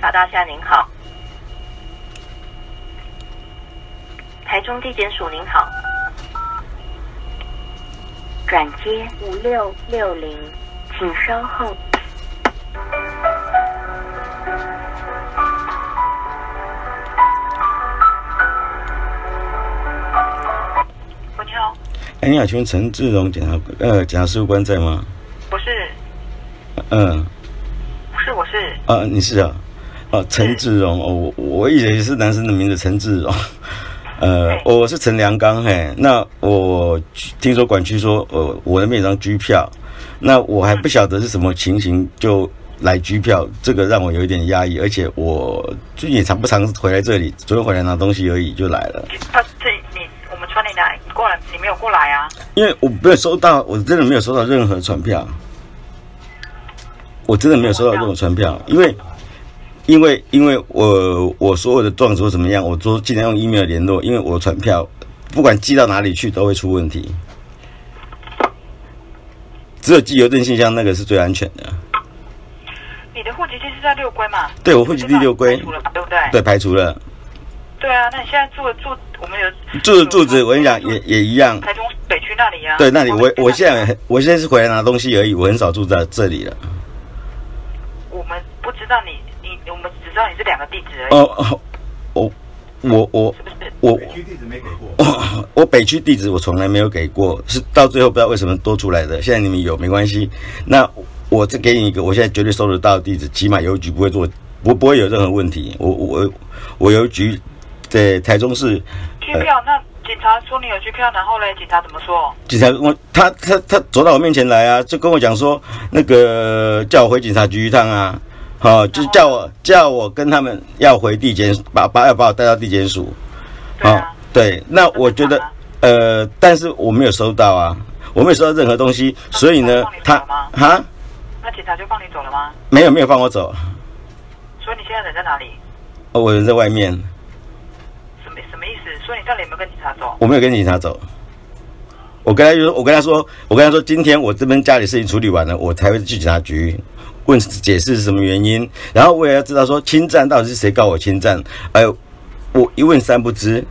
法大厦您好，台中地检署您好，转接5660，请稍后。喂，你好。 哎，你好，请问陈志荣检察事务官在吗？ 不是。不是，我是。 你是啊？陈志荣哦，我以为是男生的名字陈志荣。我是陈良刚，那我听说管区说，我那边有张居票，那我还不晓得是什么情形就来居票，这个让我有一点压抑，而且我最近也常不常回来这里，昨天回来拿东西而已就来了。 我们传你来，你过来，你没有过来啊？因为我没有收到，我真的没有收到任何传票，我真的没有收到任何传票，因为我所有的状子或怎么样，我都尽量用 email 联络，因为我传票不管寄到哪里去都会出问题，只有寄邮政信箱那个是最安全的。 你的户籍地是在六龟嘛？ 对，我户籍地六龟， 排除了嘛，对不对？ 对，排除了。 对啊，那你现在住，我们有住址，我跟你讲也一样。 台中北区那里啊。 对，那里我现在是回来拿东西而已，我很少住在这里了。 我们不知道我们只知道你是2个地址而已。 我北区地址没给过。我北区地址我从来没有给过，是到最后不知道为什么多出来的。现在你们有没关系，那我再给你一个，我现在绝对收得到的地址，起码邮局不会有任何问题。我邮局在台中市。 居票，那警察说你有居票，然后嘞，警察怎么说？ 警察他走到我面前来啊，就跟我讲说，那个叫我回警察局一趟啊。就叫我跟他们要回地检，要把我带到地检署。对，那我觉得但是我没有收到啊，我没有收到任何东西，所以呢， 那警察就放你走了吗？ 没有放我走。 所以你现在人在哪里？ 我人在外面。 什么意思？所以你到底有没有跟警察走？ 我没有跟警察走。我跟他说，今天我这边家里事情处理完了，我才会去警察局。解释是什么原因，然后我也要知道说侵占到底是谁告我侵占，我一问三不知。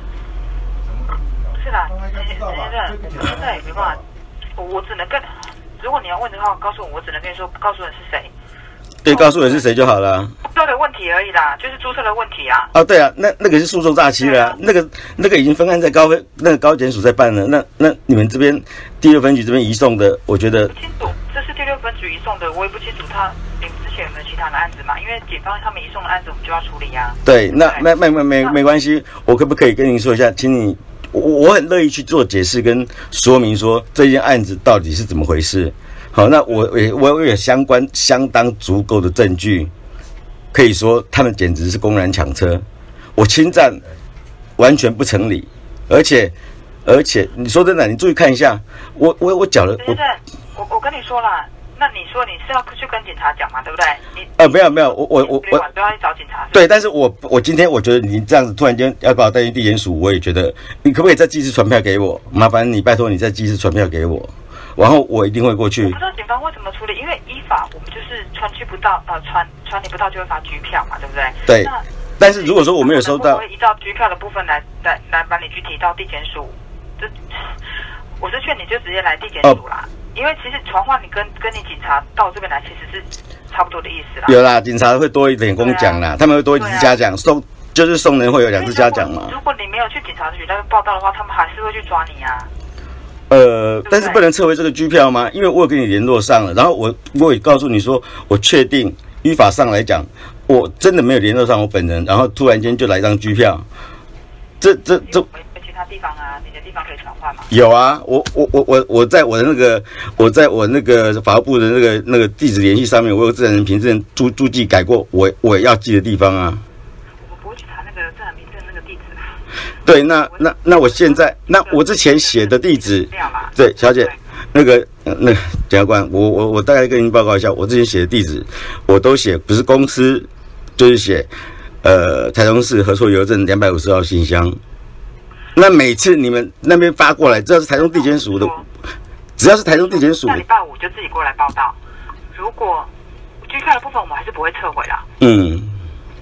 是啦，现在也没办法，我只能如果你要问的话，告诉我只能跟你说，告诉人是谁。 对，告诉人是谁就好了。 注册的问题而已啦，就是注册的问题啊。 对啊，那个是诉讼诈欺了，那个已经分案在高检署在办了，那你们这边第6分局这边移送的，我觉得不清楚。这是第6分局移送的，我也不清楚你们之前有没有其他的案子嘛？因为警方他们移送的案子，我们就要处理啊。对， 那没关系，我可不可以跟您说一下，请你，我很乐意去做解释跟说明，说这件案子到底是怎么回事。好，那我有相当足够的证据，可以说他们简直是公然抢车，我侵占完全不成立，而且你说真的，你注意看一下，我缴了。 我跟你说啦，那你说你是要去跟警察讲嘛，对不对？ 没有，我都要去找警察。 对，但是我今天我觉得你这样子突然间要把我带进地检署，我也觉得你可不可以再寄一次传票给我？麻烦你，拜托你再寄一次传票给我，然后我一定会过去。 我不知道警方会怎么处理，因为依法我们就是传你不到就会发拘票嘛，对不对？ 对。但是如果说我没有收到， 我会依照拘票的部分来把你具体到地检署。我是劝你就直接来地检署啦。因为其实传唤你跟你警察到这边来，其实是差不多的意思啦。 有啦，警察会多一点工奖啦，他们会多一次嘉奖，送人会有2次嘉奖嘛。如果你没有去警察局那边报道的话，他们还是会去抓你啊。 但是不能撤回这个拘票吗？因为我有跟你联络上了，然后我也告诉你说，我确定依法上来讲，我真的没有联络上我本人，然后突然间就来一张拘票，这。 其他地方啊，你的地方可以传唤吗？ 有啊，我在我那个法务部的那个地址联系上面，我有自然人凭证注记改过我要寄的地方啊。 我不会去查那个自然凭证那个地址。 对，那我现在我之前写的地址，对，小姐，那个检察官，我大概跟您报告一下，我之前写的地址我都写，不是公司就是写台中市合作邮政250号信箱。那每次你们那边发过来，只要是台中地检署的，只要是台中地检署， 那礼拜5就自己过来报到。如果拘票的部分，我们还是不会撤回啦。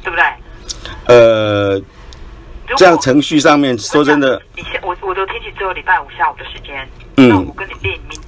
对不对？ 这样程序上面说真的， 我都听起只有礼拜5下午的时间，那我跟你订明